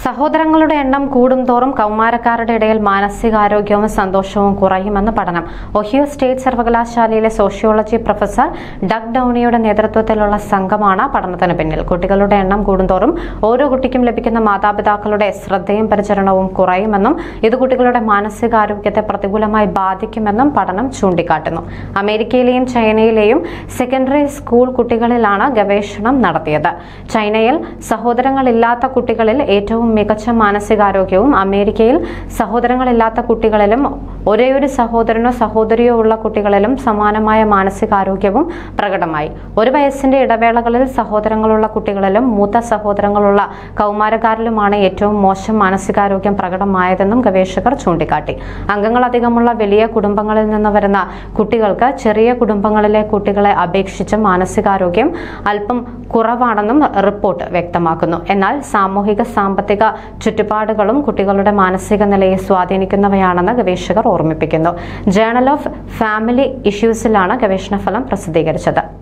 സഹോദരങ്ങളുടെ എണ്ണം കൂടുംതോറും കൗമാരക്കാരുടെ ഇടയിൽ മാനസികാരോഗ്യവും സന്തോഷവും കുറയുമെന്ന് പഠനം. ഒഹിയോ സ്റ്റേറ്റ് സർവകലാശാലയിലെ സോഷ്യോളജി പ്രൊഫസർ ഡഗ് ഡൌണിയുടെ നേതൃത്വത്തിലുള്ള സംഘമാണ് പഠനത്തിന് പിന്നിൽ. കുട്ടികളുടെ എണ്ണം കൂടുംതോറും ഓരോ കുട്ടിക്കും ലഭിക്കുന്ന മാതാപിതാക്കളുടെ ശ്രദ്ധയും പരിചരണവും കുറയുമെന്നും ഇത് കുട്ടികളുടെ മാനസികാരോഗ്യത്തെ പ്രതികൂലമായി ബാധിക്കുമെന്നും പഠനം ചൂണ്ടിക്കാട്ടുന്നു. അമേരിക്കയിലെയും ചൈനയിലെയും സെക്കൻഡറി സ്കൂൾ കുട്ടികളിലാണ് ഗവേഷണം നടത്തിയത്. ചൈനയിൽ സഹോദരങ്ങളില്ലാത്ത കുട്ടികളിൽ ഏറ്റവും മികച്ച മാനസികാരോഗ്യവും അമേരിക്കയിൽ സഹോദരങ്ങളില്ലാത്ത കുട്ടികളിലും ഒരേയൊരു സഹോദരനോ സഹോദരിയോ ഉള്ള കുട്ടികളിലും സമാനമായ മാനസികാരോഗ്യവും പ്രകടമായി. 1 വയസ്സിന്റെ ഇടവേളകളിൽ സഹോദരങ്ങളുള്ള കുട്ടികളിലും മൂത്ത സഹോദരങ്ങളുള്ള കൗമാരക്കാരിലുമാണ് ഏറ്റവും മോശം മാനസികാരോഗ്യം പ്രകടമായതെന്നും ഗവേഷകർ ചൂണ്ടിക്കാട്ടി. അംഗങ്ങൾ അധികമുള്ള വലിയ കുടുംബങ്ങളിൽ നിന്ന് വരുന്ന കുട്ടികൾക്ക് ചെറിയ കുടുംബങ്ങളിലെ കുട്ടികളെ അപേക്ഷിച്ച് മാനസികാരോഗ്യം അല്പം കുറവാണെന്നും റിപ്പോർട്ട് വ്യക്തമാക്കുന്നു. എന്നാൽ സാമൂഹിക സാമ്പത്തിക ചുറ്റുപാടുകളും കുട്ടികളുടെ മാനസിക നിലയെ സ്വാധീനിക്കുന്നവയാണെന്ന് ഗവേഷകർ ഓർമ്മിപ്പിക്കുന്നു. ജേണൽ ഓഫ് ഫാമിലി ഇഷ്യൂസിലാണ് ഗവേഷണ ഫലം പ്രസിദ്ധീകരിച്ചത്.